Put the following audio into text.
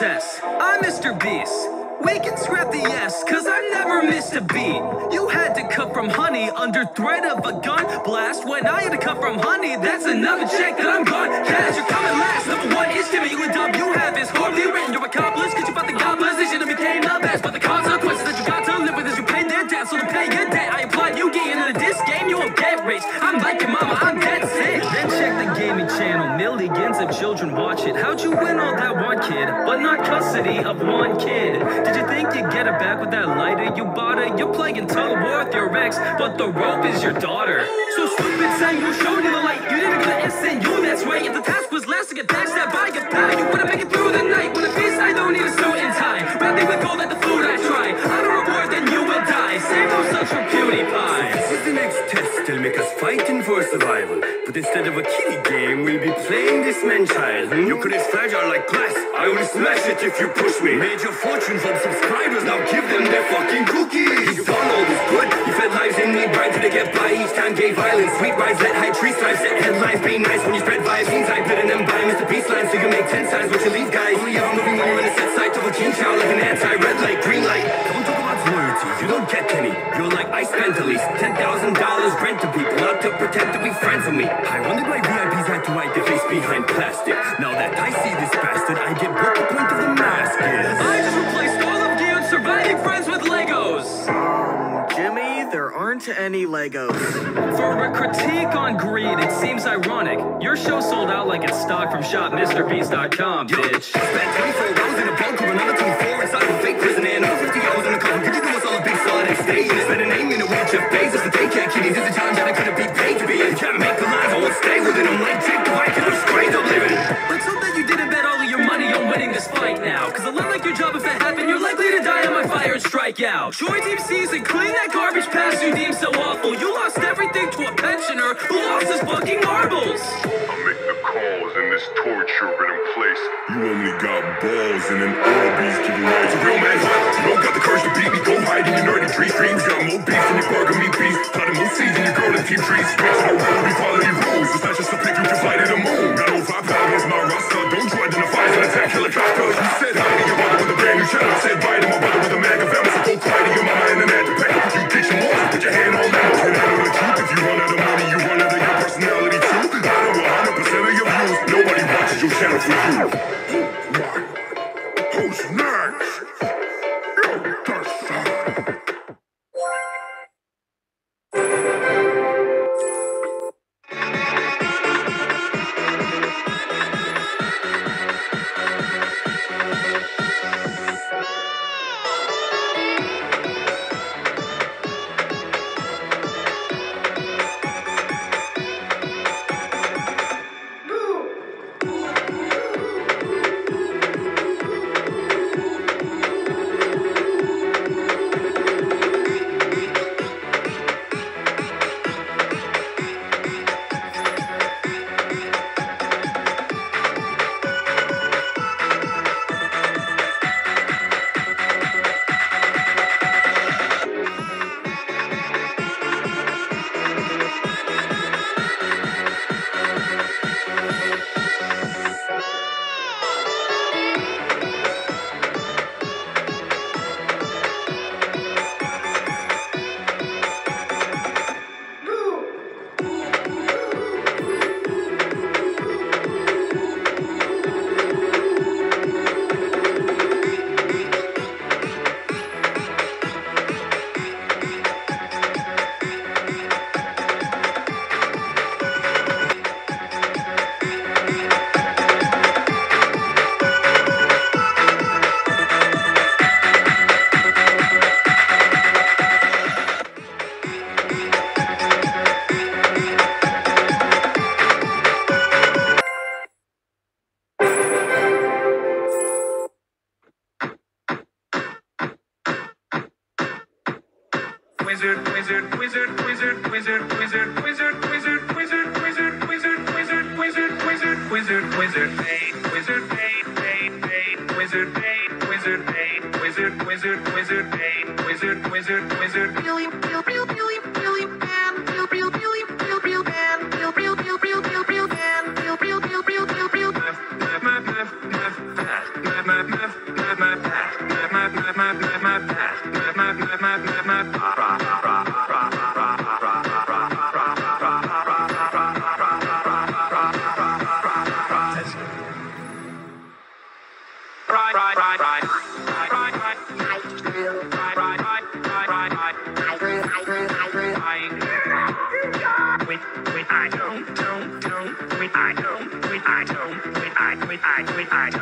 success. I'm Mr. Beast. We can scrap the S, cause I never missed a beat. You had to cut from honey under threat of a gun blast. When I had to cut from honey, that's another check that I'm gone. Cash, you're coming last. Number one is Timmy, you a dub you have is horribly written. You're accomplice, cause you fought the god position and became the best. But the consequences that you got to live with is you pay their debt. So to pay your debt, I applaud you getting into this game, you won't get rich. I'm like your mama, I'm dead sick. Then check the gaming channel, millions of children watch it. How'd you win all that one kid, but not custody of one kid? Did you think you'd get it back with that lighter you bought her? You're playing tug of war with your ex, but the rope is your daughter. So stupid saying you showed you the light. You didn't go to SNU, that's right. If the task was last to get backstabbed by your pal, you wouldn't make it through the night. When a beast, I don't need a suit and tie. Wrapping with gold like the food I try. On a reward, then you will die. Save no such for PewDiePie. This is the next test, it'll make us fighting for survival. But instead of a kiddie game, we'll be playing this man-child. Your career's fragile like glass, I will smash it if you push me. Made your fortune from subscribers, now give them their fucking cookies. You've done all this good, you fed lives in need, bright till they get by. Each time gay violence, sweet rides, let high trees thrive. Set headlines, be nice when you spread vibes. Means I bid them by Mr. Beast lines, so you make 10 times what you leave, guys. Only ever moving when you're in a set sight of a king child, like an anti-red light, green light. Don't talk about loyalties, you don't get any. You're like, I spent at least $10,000 rent to people, not to pretend to be friends with me. I wondered why VIPs had to hide their face behind plastic. Now that I see this bastard, I get what the point of the mask is. I just replaced all of you and surviving friends with Legos. Jimmy, there aren't any Legos. For a critique on greed, it seems ironic. Your show sold out like it's stock from shopmrbeast.com, bitch. Spent 24 hours in a bunker, another 24 inside of a fake prison, and another 50 hours in a cover. Could you do us all a big solid next day? And spend a name in a weird Jeff Bezos, the daycare kiddies. It's a challenge that I couldn't be paid to be in. Can't make the lines, I won't stay with it. I'm like Jake the Viking, I'm straight up living. Let's hope that you didn't bet all of your money on winning this fight now. Cause it looked like your job, if that happened, you're likely to die on my fire and strike out. Joy Team Season, clean that garbage past you deem so awful. You lost everything to a pensioner who lost his fucking marbles. I make the calls in this torture-ridden place. You only got balls and an mrbeast giving way. It's a real man hunt. You don't got the courage to beat me. Go hide in your nerdy tree streams. Got more beef than your burger meat beef. Planted more seeds than your girl in team trees. Straight to the road, we follow your rules. It's not just a pick, you can fly to the moon. Got no firepower against my roster. Don't try identify as an attack helicopter. You said hi to your mother with a brand new channel. Said bye to my brother with a mega family. So go cry to your mama and an ad to pack. You get your more, put your hand on that. And I know the truth. If you run out of money, you run out of your personality too. I know 100% of your views. Nobody watches your channel for you. Who's next? Yo, that's I